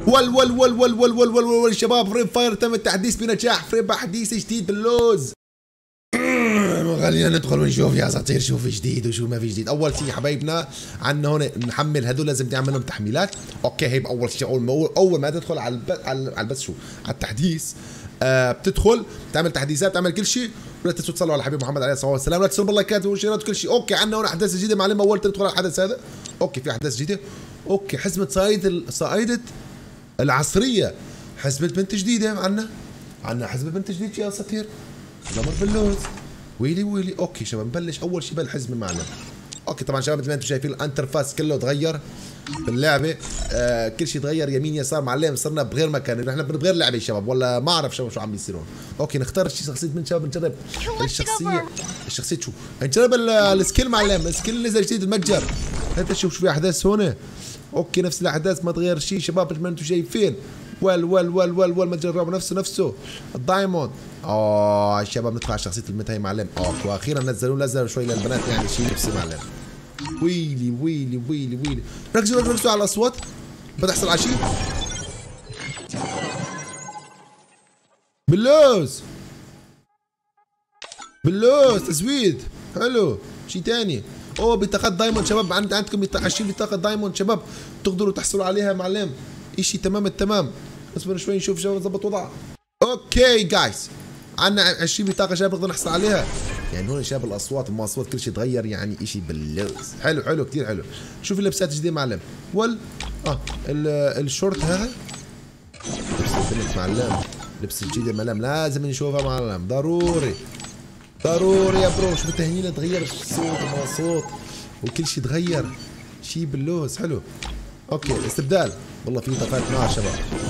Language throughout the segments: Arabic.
ول شباب، فريم فاير تم التحديث بنجاح، فريم حديث جديد باللوز. خلينا ندخل ونشوف يا اساطير شو في جديد وشو ما في جديد. اول شيء حبايبنا عندنا هون نحمل هذول، لازم نعمل لهم تحميلات. اوكي هي اول شيء، اول ما تدخل على البث شو على التحديث، بتدخل تعمل تحديثات، تعمل كل شيء، ولا تنسوا تصلوا على الحبيب محمد عليه الصلاه والسلام، لا تنسوا باللايكات والشيرات وكل شيء. اوكي عندنا هون احداث جديده معلم، اول تدخل على الحدث هذا. اوكي في احداث جديده. اوكي حزمه صايده العصريه، حزمه بنت جديده عندنا حزمه بنت جديده يا اساطير، نمر باللوز. ويلي اوكي شباب نبلش اول شيء بالحزمه معنا. اوكي طبعا شباب مثل ما انتم شايفين الانترفاس كله تغير باللعبه، كل شيء تغير يمين يسار معلم، صرنا بغير مكان، نحن بغير لعبه شباب، ولا ما اعرف شباب شو عم بيصيرون. اوكي نختار شخصيه من شباب، نجرب الشخصيه شو نجرب السكيل معلم، السكيل نزل جديد المتجر. انت شوف في احداث هون. اوكي نفس الاحداث ما تغير شيء شباب مثل ما انتم شايفين. متجر الرعب نفسه الدايموند. شباب ندخل على شخصيه البنت هي معلم. اوكي واخيرا نزلوا شوي للبنات يعني شيء نفسي معلم. ويلي ركزوا على الاصوات، بتحصل على شيء باللوز تزويد حلو. شيء ثاني بطاقات دايموند شباب، عندكم 20 بطاقه دايموند شباب تقدروا تحصلوا عليها معلم. اشي تمام التمام. اصبروا شوي نشوف شباب نظبط وضعها. اوكي جايز عندنا 20 بطاقه شباب نقدر نحصل عليها. يعني هون شباب الاصوات والمواصفات كل شيء تغير، يعني اشي باللوز حلو كثير حلو. شوف اللبسات الجديده معلم. الشورت هذا لبس البنت معلم، لبس الجديد معلم لازم نشوفها معلم، ضروري يا برو. شوف التهنيله تغير، الصوت والصوت وكل شيء تغير، شيء باللوز حلو. اوكي الاستبدال والله في اضافات نار شباب،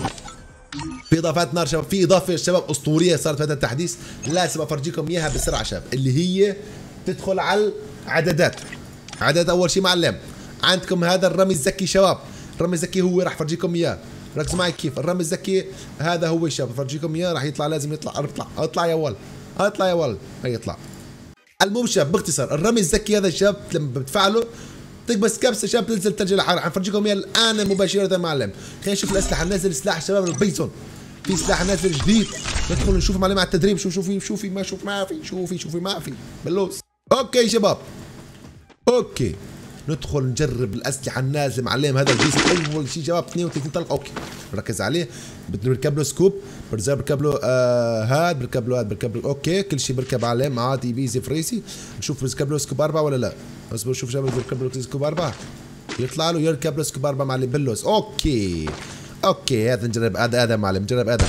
في اضافه شباب اسطوريه صارت في هذا التحديث، لازم افرجيكم اياها بسرعه شباب، اللي هي تدخل على العددات. اول شيء معلم عندكم هذا الرمي الذكي شباب، الرمي الذكي هو راح افرجيكم اياه، ركزوا معي كيف الرمي الذكي هذا هو شباب، افرجيكم اياه راح يطلع، لازم يطلع. اطلع يا ولد هي يطلع. المهم شباب باختصار الرمي الذكي هذا شباب لما بتفعله تكبس كبسه شباب تنزل ثلج الحار. حنفرجيكم اياه الان مباشره معلم. خلينا نشوف الاسلحه. نازل سلاح شباب البيسون، في سلاح نازل جديد، ندخل نشوف معلم على التدريب. شوفي ما في باللوز. اوكي شباب اوكي ندخل نجرب الاسلحه النازله معلم. هذا البيس اول شيء شباب 32 طلقه. اوكي نركز عليه، بدنا نركب له سكوب، بركب له بركب له اوكي كل شيء بركب عليه عادي بيزي فريسي. نشوف بركب له سكوب 4 ولا لا. اصبر شوف شباب بركب له سكوب 4 يطلع له، يركب له سكوب 4 معلم باللوز. اوكي هذا نجرب هذا معلم، نجرب هذا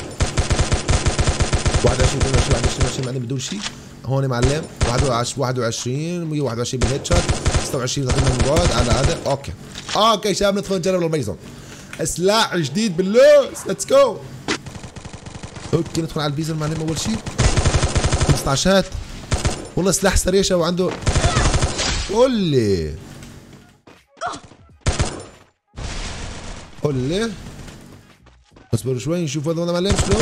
21 معلم بدون شيء. هون معلم 21 121 بالهيد شوت، 26 تقريبا من بعد على هذا. اوكي شباب ندخل نجرب البيزون، سلاح جديد باللوز. ليتس جو. اوكي ندخل على البيزون معلم. اول شيء 15 والله سلاح سريع شباب عنده. قول لي اصبروا شوي نشوف هذا معلم شلون.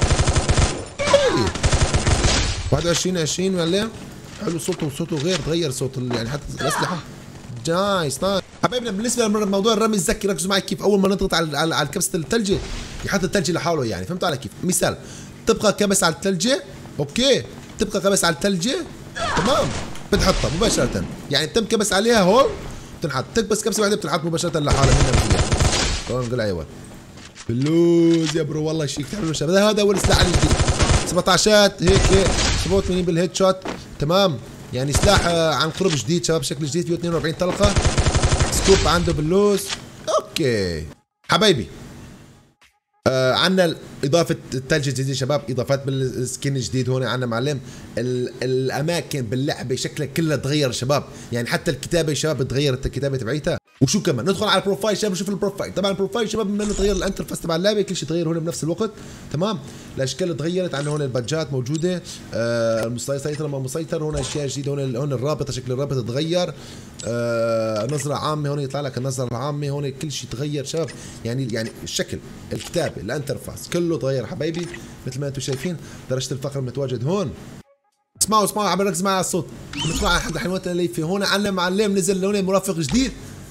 21 معلم حلو. صوته غير، تغير صوت يعني حتى الاسلحه. نايس حبايبنا. بالنسبه لموضوع الرمي الذكي ركزوا معي كيف اول ما نضغط على كبسه الثلجه يحط الثلجه لحاله، يعني فهمتوا علي كيف؟ مثال تبقى كبس على الثلجه، اوكي تبقى كبس على الثلجه تمام بتحطها مباشره، يعني تم كبس عليها هون بتنحط، تكبس كبسه واحده بتنحط مباشره لحالها منها فيها. تمام نقول ايوه باللوز يا برو والله شيء كثير حلو شباب. هذا اول سلاح الجديد 17 هيك سبوت مني بالهيد شوت تمام، يعني سلاح عن قرب جديد شباب، شكل جديد فيه 42 طلقه، سكوب عنده باللوز. اوكي حبايبي عندنا اضافه الثلج الجديد شباب، اضافات بالسكين الجديد. هون عندنا معلم الاماكن باللعبه شكلها كلها تغير شباب، يعني حتى الكتابه شباب تغيرت الكتابه تبعيتها. وشو كمان ندخل على البروفايل شباب نشوف البروفايل. طبعا البروفايل شباب بما انه تغير الانترفاس تبع اللعبه كل شيء تغير هون بنفس الوقت تمام. الاشكال تغيرت، عندنا هون البادجات موجوده، المسيطر ما مسيطر، هون اشياء جديده، هون الرابطه شكل الرابطه تغير، نظره عامه هون يطلع لك النظره العامه، هون كل شيء تغير شباب، يعني الشكل الكتابه الانترفاس كله تغير حبايبي مثل ما انتم شايفين. درجه الفقر متواجد هون. اسمعوا عم بركز معي على الصوت. نطلع على احد الحيوانات اللي في هون. عندنا معلم نزل هون مرافق جديد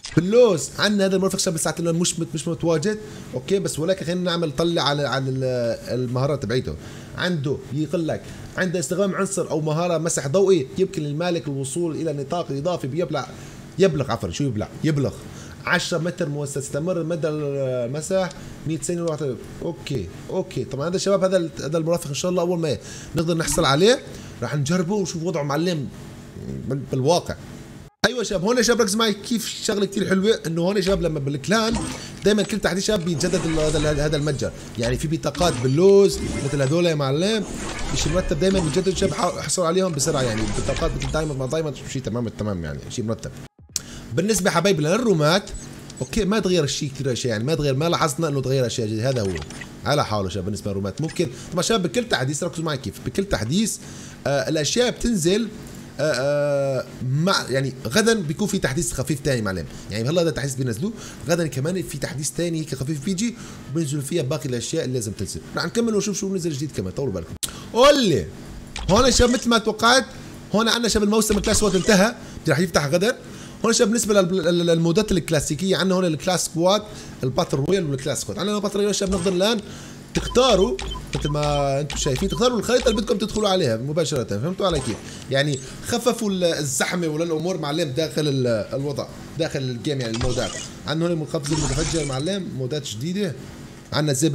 باللوز عندنا هذا المرافق شاب ساعات انه مش متواجد. اوكي بس ولكن خلينا نعمل طلع على المهارات تبعيته. عنده يقول لك عنده استخدام عنصر او مهاره مسح ضوئي يمكن للمالك الوصول الى نطاق اضافي يبلغ عفوا شو يبلغ 10 متر مستمر مدى المسح 100 سنه. اوكي طبعا هذا الشباب هذا المرافق ان شاء الله اول ما نقدر نحصل عليه راح نجربه ونشوف وضعه معلم بالواقع. ايوه شباب هون يا شباب ركز معي كيف شغله كثير حلوه انه هون يا شباب لما بالكلان دائما كل تحديث شباب بيتجدد هذا المتجر. يعني في بطاقات باللوز مثل هذول يا معلم شيء مرتب دائما بيتجدد شباب احصل عليهم بسرعه. يعني بطاقات مثل دايموند مع دايموند شيء تمام يعني شيء مرتب. بالنسبه حبايبي للرومات اوكي ما تغير الشيء كثير اشياء يعني ما لاحظنا انه تغير اشياء هذا هو على حاله شباب. بالنسبه للرومات ممكن طبعا شباب بكل تحديث ركزوا معي كيف بكل تحديث الاشياء بتنزل مع يعني غدا بيكون في تحديث خفيف ثاني معلم. يعني هلا هذا التحديث بينزلوه غدا كمان في تحديث ثاني هيك خفيف بيجي وبينزلوا فيها باقي الاشياء اللي لازم تنزل. رح نكمل ونشوف شو نزل جديد كمان طولوا بالكم. قولي هون يا شباب مثل ما توقعت هون عندنا شباب الموسم الكلاس سكواد انتهى رح يفتح غدا. هون شباب بالنسبه للمودات الكلاسيكيه عندنا هون الكلاس سكواد الباتل رويال والكلاس سكواد. عندنا الباتل رويال شباب نقدر الان تختاروا مثل ما انتم شايفين تختاروا الخريطه اللي بدكم تدخلوا عليها مباشره. فهمتوا علي كيف؟ يعني خففوا الزحمه ولا الامور معلم داخل الوضع داخل الجيم. يعني المودات عندنا هون منخفض المتفجر معلم مودات جديده. عندنا الزيب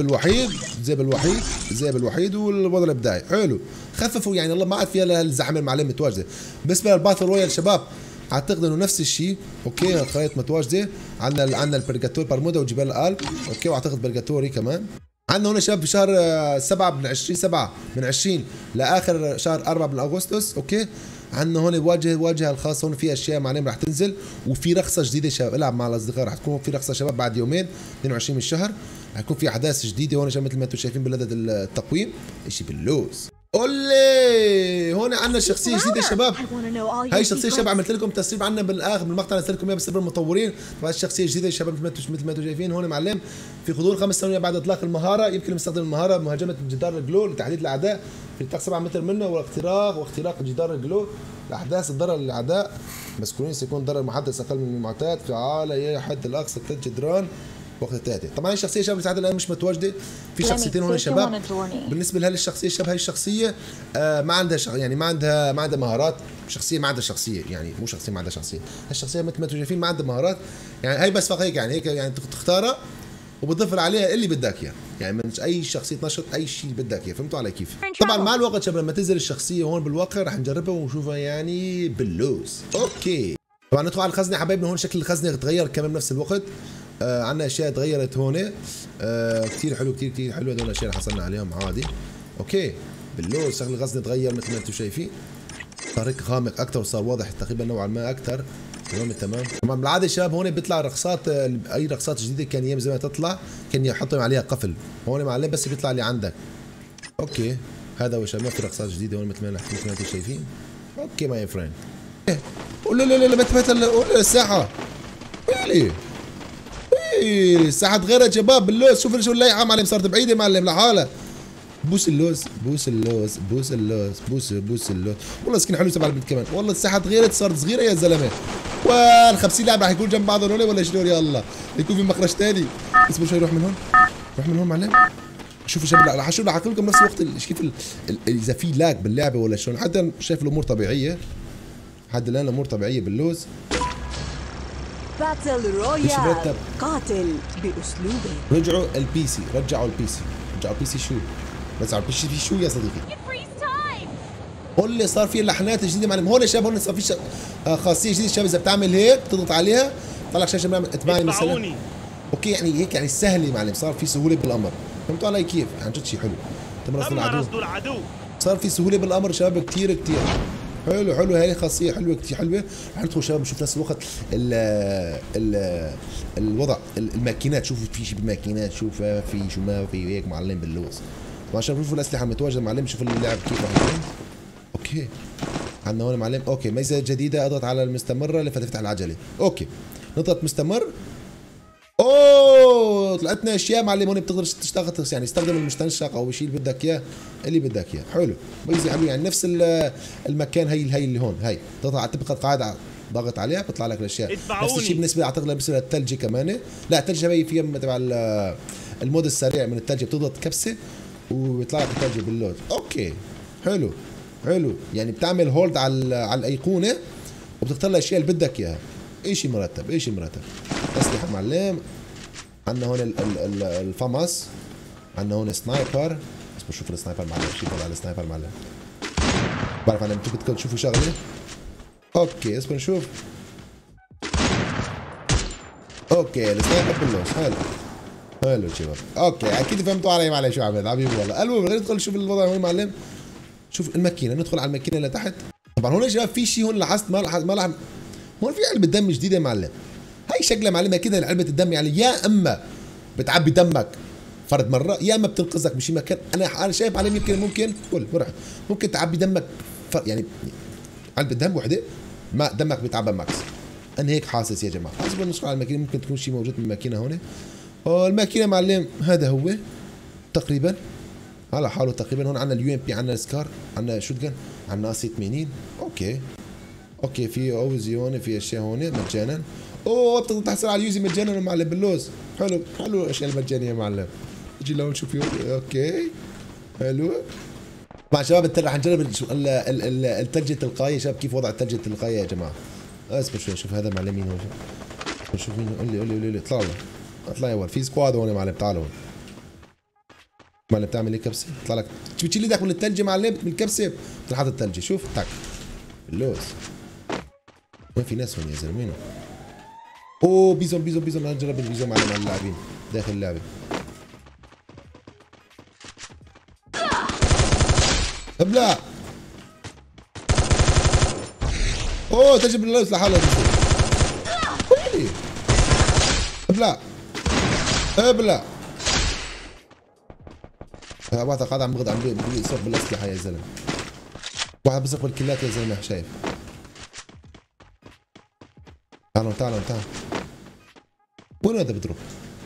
الوحيد والوضع الابداعي حلو خففوا يعني الله ما عاد فيها الزحمه المعلم متواجده. بالنسبه للباتل رويال شباب اعتقد انه نفس الشيء. اوكي الخرائط متواجده. عندنا البرجاتور برمودا وجبال الالب. اوكي واعتقد برجاتوري كمان. عندنا هنا شباب بشهر 7 من 20 لاخر شهر 4 من اغسطس. اوكي عندنا هون واجهه الخاصه هون في اشياء معلم رح تنزل وفي رخصه جديده شباب العب مع الاصدقاء. رح تكون في رخصه شباب بعد يومين 22 من الشهر رح يكون في احداث جديده هون شباب مثل ما انتم شايفين بالعدد التقويم شيء باللوز. قولي هون عندنا شخصيه جديده شباب. هاي الشخصيه شباب عملت لكم تسريب عنها بالاخر بالمقطع نزلت لكم اياها بسبب المطورين. طبعا الشخصيه الجديده شباب مثل ما انتم شايفين هون معلم في حضور 5 ثواني بعد اطلاق المهاره يمكن مستخدم المهاره بمهاجمه جدار الجلو لتحديد الاعداء في نطاق 7 متر منه واختراق جدار الجلو لاحداث الضرر للاعداء مسكونين سيكون ضرر محدث اقل من المعتاد فعالة يا حد الاقصى 3 جدران وقت التاتي. طبعا الشخصيه شباب لساعات الان مش متواجده في شخصيتين هون شباب. بالنسبه لهي الشخصيه شباب هاي الشخصيه ما عندها يعني ما عندها مهارات. شخصيه ما عندها شخصيه يعني مو شخصيه ما عندها شخصيه. هالشخصيه مثل ما انتم شايفين ما عندها مهارات. يعني هي بس فقط هيك يعني تختارها وبتضيف عليها اللي بدك اياه. يعني من اي شخصيه نشط اي شيء بدك اياه. فهمتوا علي كيف؟ طبعا مع الوقت شباب لما تنزل الشخصيه هون بالواقع رح نجربها ونشوفها يعني باللوز. اوكي طبعا ندخل على الخزنه حبايبنا. هون شكل الخزنه تغير كمان بنفس الوقت. عندنا اشياء تغيرت هون كثير حلو كثير حلو. هذول الاشياء اللي حصلنا عليهم عادي. اوكي باللوز شكل الغزنه تغير مثل ما انتم شايفين صار هيك غامق اكثر وصار واضح تقريبا نوعا ما اكثر. تمام بالعاده شباب هون بيطلع رقصات اي رقصات جديده كان ايام زمان تطلع كان يحطوا عليها قفل. هون معلم بس بيطلع اللي عندك. اوكي هذا هو شباب ما في رقصات جديده هون مثل ما انتم شايفين. اوكي ماي فريند. لا بت الساحه ويلي الساحه تغيرت شباب باللوز. شوف اللايحه معلم صارت بعيده معلم لحالها. بوس اللوز والله سكن حلو تبع البنت كمان. والله الساحه تغيرت صارت صغيره يا زلمه. وال 50 لاعب راح يكون جنب بعضهم هون ولا شلون يا الله يكون في مخرج ثاني. اصبر شوي روح من هون معلم. شوفوا شباب رح احكي لكم نفس الوقت كيف اذا في لاج باللعبه ولا شلون. حتى شايف الامور طبيعيه لحد الان الامور طبيعيه باللوز. باتل رويال قاتل باسلوبه. رجعوا البي سي شو رجعوا البي سي شو يا صديقي. قول لي صار في لحنات جديده معلم. هون يا شباب هون صار في خاصيه جديده شباب اذا بتعمل هيك تضغط عليها طلع شاشه بنعمل اتباعي مثلا. اوكي يعني هيك يعني سهله معلم صار في سهوله بالامر. فهمتوا علي كيف؟ عن جد شيء حلو. تم رصد العدو صار في سهوله بالامر شباب كثير حلو هاي خاصيه حلوه كثير حلوه. رح ندخل شباب نشوف نفس الوقت الوضع الماكينات. شوفوا في شيء بالماكينات شوفها في شو ما في هيك معلم باللوز. طبعا شوفوا الاسلحه المتواجده معلم. شوفوا اللعب كيف راح يكون. اوكي عندنا هون معلم. اوكي ميزه جديده اضغط على المستمره لفتفتح العجله. اوكي نضغط مستمر. اوه طلعت لنا اشياء معلم هون بتقدر تشتغل يعني تستخدم المستنشق او الشيء اللي بدك اياه حلو ميزه حلوه يعني نفس المكان هي اللي هون هي تضغط على تبقى قاعد ضغط عليها بيطلع لك الاشياء. نفس الشيء بالنسبه اعتقد بالنسبه للثلج كمان. لا الثلج شبيه فيها تبع المود السريع من الثلج، بتضغط كبسه وبيطلع لك الثلج باللود. اوكي حلو حلو، يعني بتعمل هولد على الايقونه وبتختار الاشياء اللي بدك اياها. شيء مرتب شيء مرتب. اسلحه معلم، عندنا هون الفمس، عندنا هون سنايبر. بس بشوف السنايبر معلم، شوف على السنايبر معلم. بعرف انا انتم بدكم تشوفوا شغله. اوكي اصبر نشوف. اوكي السنايبر باللوس. حلو حلو شباب. اوكي اكيد فهمتوا علي معلش شو عملت حبيبي والله. المهم ندخل نشوف الوضع وين معلم. شوف الماكينه، ندخل على الماكينه اللي تحت. طبعا هون يا شباب في شيء هون لاحظت ما لاحظ هون في علبه دم جديده معلم. هاي شكلها معلمه كده علبه الدم، يعني يا اما بتعبي دمك فرد مره يا اما بتنقذك بشي مكان. انا شايف علم يمكن ممكن كل مرح ممكن تعبي دمك يعني علبه دم وحده ما دمك بيتعبى ماكس. انا هيك حاسس يا جماعه. حاسس ندخل على الماكينه ممكن تكون شيء موجود من الماكينه هون. الماكينه معلم هذا هو تقريبا على حاله تقريبا. هون عندنا اليو ام بي، عندنا السكار، عندنا شوت جن، عندنا سي 80. اوكي في اوزي هون، في اشياء هون مجانا. بتقدر تحصل على اليوزي مجانا معلم باللوز. حلو الاشياء المجانيه معلم. نجي لو نشوف اوكي حلو. مع شباب رح نجرب الثلج التلقائي. شباب كيف وضع الثلج التلقائي يا جماعه؟ اصبر شوي شوف هذا معلم مين هو. شوف مين. قول لي اطلع يا ولد. في سكواد هون معلم. تعالوا هون معلم. بتعمل ايه كبسه؟ بيطلع لك بتشيل ايدك من الثلج معلم من الكبسه بتنحط الثلج. شوف تك اللوز. وين في ناس هون يا زلمه؟ وين؟ بيزون نجرب البيزون معلم على اللاعبين داخل اللعبه. ابلع. تجيب اللوز لحالها. ابلع. واحد قاعد عم بيصرف بالاسلحه يا زلمه. واحد بيصرف بالكلات يا زلمه. شايف؟ تعالوا وين هذا بيضرب؟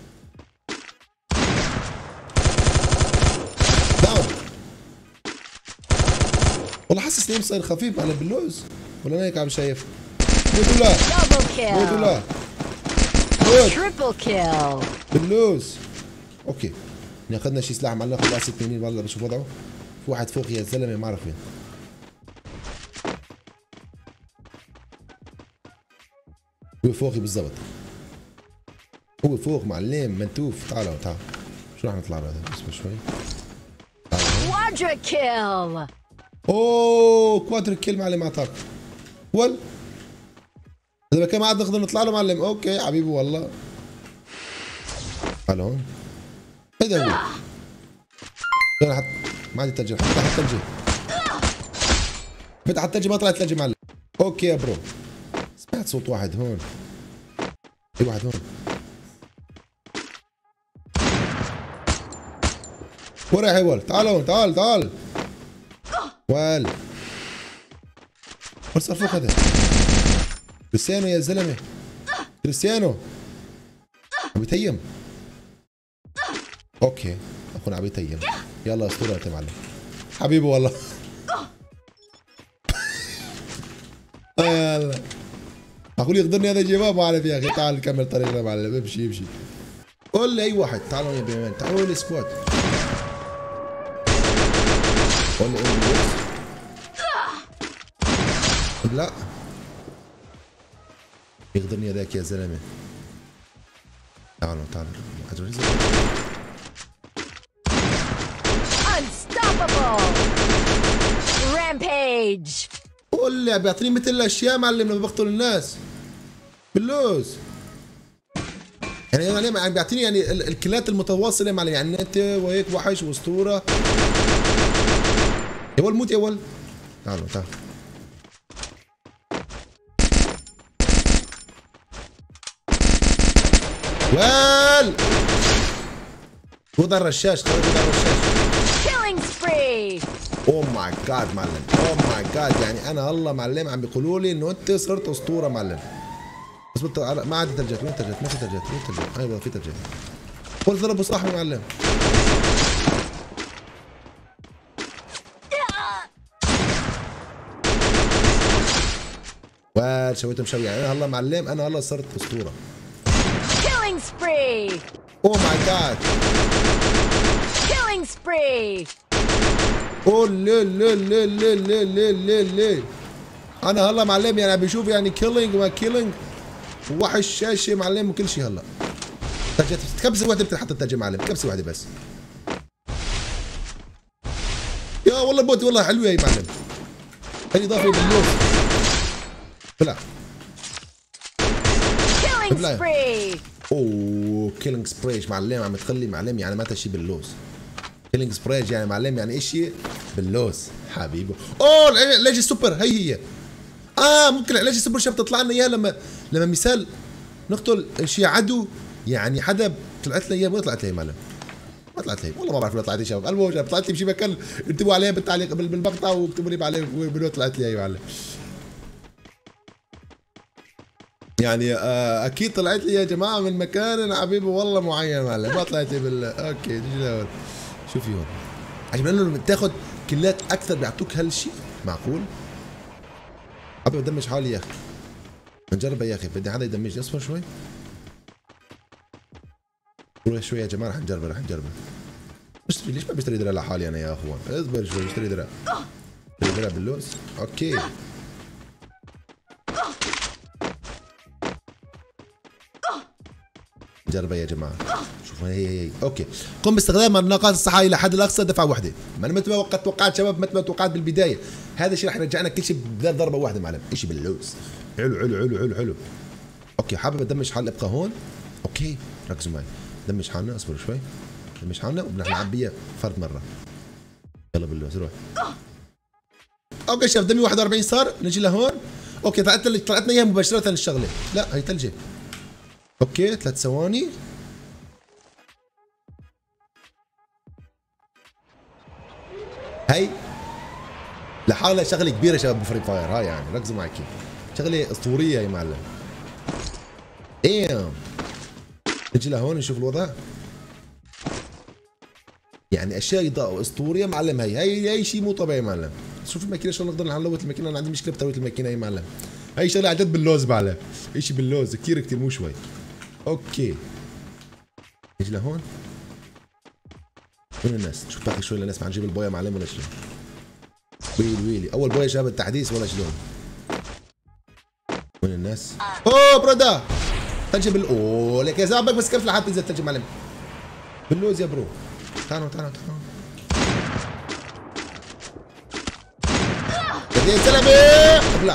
داون. والله حاسس اني صاير خفيف على باللوز ولا انا هيك عم شايف؟ موت ولا تريبل كيل باللوز. اوكي اخذنا شي سلاح معلق خلاص 80. والله بشوف وضعه. في واحد فوق يا زلمه ما اعرف وين. هو فوقي بالضبط. هو فوق معلم منتوف. تعالوا شو رح نطلع له هذا؟ اصبر شوي. كوادرا كيل. كوادرا كيل معلم اعطاك. اذا كان ما عاد نقدر نطلع له معلم. اوكي حبيبي والله. تعال هون. هذا هو. ما عاد الثلج. فتح الثلج. فتح الثلج ما طلعت الثلج معلم. اوكي يا برو. سمعت صوت واحد هون. في واحد هون. وين رايح يا ولد؟ تعال هون. تعال وين صار فوق هذا؟ كريستيانو يا زلمه. كريستيانو عم يتيم. اوكي اخونا عم يتيم. يلا اسطوره يا معلم حبيبي والله. يلا اقول يقدرني هذا الجواب ما اعرف يا اخي. تعال نكمل طريقنا معلم. امشي. قول لي اي واحد. تعالوا يا بيمان. تعالوا لي سكواد. قول لي لا يقدرني هذاك يا زلمه. تعالوا Unstoppable Rampage. قول لي بيعطيني مثل الاشياء معلم لما بقتل الناس باللوز. يعني بيعطيني يعني الكلات المتواصله معلم. يعني انت وهيك وحش واسطوره. يا ولد موت يا ولد. تعالوا خذ الرشاش. كيلينج سبري. اوه ماي جاد معلم. اوه ماي جاد. يعني انا الله معلم عم بيقولوا لي انه انت صرت اسطوره معلم. بس ما عاد ثلجات. وين ثلجات؟ ما في ثلجات. وين ثلجات؟ ايوه في ثلجات. قول ضربوا صاحبي معلم. سويته مشوي يعني. انا هلا معلم، انا هلا صرت اسطوره. Killing spree. اوه ماي جاد. Killing spree. اوه ليه انا هلا معلم يعني بشوف يعني كيلينج وما كيلينج وحش شاشه معلم وكل شيء. هلا كبسه واحده بتنحط التاج معلم، كبسه واحده بس. يا والله بوت والله حلوه يا معلم. هي اضافه باللوز. بلا Killing spree. اوه كيلينج سبريج معلم، عم تخلي معلم يعني ما تشي باللوز. كيلينج سبريج يعني معلم يعني ايش باللوز حبيبه. اوه ليش السوبر هي ممكن علاج السوبر شاب تطلع لنا اياه لما مثال نقتل شيء عدو يعني حدا طلعت لي اياه. وين طلعت لي معلم؟ ما طلعت لي والله ما بعرف وين طلعت لي شباب. المهم طلعت لي بشي مكان، اكتبوا عليه بالتعليق بالمقطع واكتبوا لي عليه وين طلعت لي يا معلم. يعني اكيد طلعت لي يا جماعه من مكان حبيبي والله معين معلم. ما طلعت لي اوكي تيجي الاول. شوفي هون عشان لما بتاخذ كلات اكثر بيعطوك هالشيء. معقول؟ حابب ادمج حالي يا اخي. نجربها يا اخي، بدي حدا يدمجني. اصبر شوي شوي يا جماعه، رح نجربها. بشتري ليش ما بشتري درع لحالي انا يا اخوان؟ اصبر شوي بشتري درع. بشتري درع باللوز. اوكي نجربها يا جماعه. شوفوا هي اوكي. قم باستخدام النقاط الصحيه الى حد الاقصى دفعه واحده. ما انا مثل ما توقعت شباب، مثل ما توقعت بالبدايه. هذا الشيء رح يرجعنا كل شيء ضربه واحده معلم. شيء باللوز. حلو. اوكي حابب ادمج حالي ابقى هون. اوكي ركزوا معي. دمج حالنا، اصبروا شوي. دمج حالنا وبدنا نعبيها فرد مره. يلا باللوز روح. اوكي شباب دمي 41 صار. نجي لهون. اوكي طلعتنا اياها مباشره الشغله. لا هي ثلجه. اوكي 3 ثواني. هي لحالها شغله كبيره شباب بفري فاير. هاي يعني ركزوا معي كيف شغله اسطوريه يا معلم. نجي لهون نشوف الوضع. يعني اشياء اضاءه اسطوريه معلم. هي شيء مو طبيعي معلم. شوف الماكينه شلون نقدر نلوت الماكينه. انا عندي مشكله بترويت الماكينه يا معلم. هي شغله عن جد باللوز معلم. شيء باللوز كثير مو شوي. اوكي نجي لهون. وين الناس؟ شوف باقي شوي للناس. ما نجيب البويه معلم ولا شلون؟ ويلي اول بويه شباب التحديث ولا شلون؟ وين الناس؟ اوه بردا ثلج اوه لك يا زلمه بس كيف لحد تنزل ثلج معلم؟ باللوز يا برو. تعالوا يا زلمه. ابلع.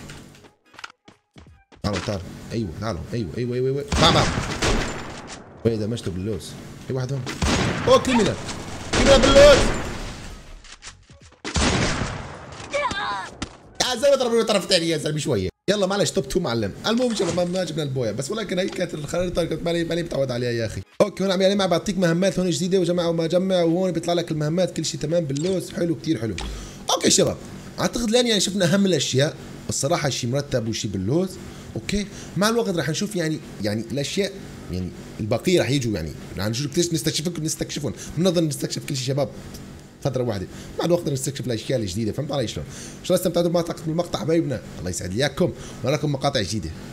تعالوا ايوه تعالوا ايوه بام. وين دمجته باللوز؟ في واحد هون. اوه كريمينال باللوز. يا زلمه ضربوا الطرف الثاني يا زلمه شويه. يلا معلش توب 2 معلم. المهم شباب ما جبنا البويه بس، ولكن هي كانت الخريطه كنت ماني متعود عليها يا اخي. اوكي هون عم يعني بعطيك مهمات هون جديده وجمع وما جمع، وهون بيطلع لك المهمات كل شيء تمام باللوز. حلو كثير حلو. اوكي شباب اعتقد الان يعني شفنا اهم الاشياء الصراحه. شيء مرتب وشيء باللوز. اوكي مع الوقت راح نشوف يعني الاشياء يعني الباقيه راح يجوا. يعني راح نشوف كيف نستكشفهم. بنقدر نستكشف كل شيء شباب فتره واحده. مع الوقت نستكشف الاشياء الجديده. فهمت علي شلون؟ ان شاء الله استمتعتوا بالمقطع حبايبنا. الله يسعد لي اياكم ونراكم مقاطع جديده.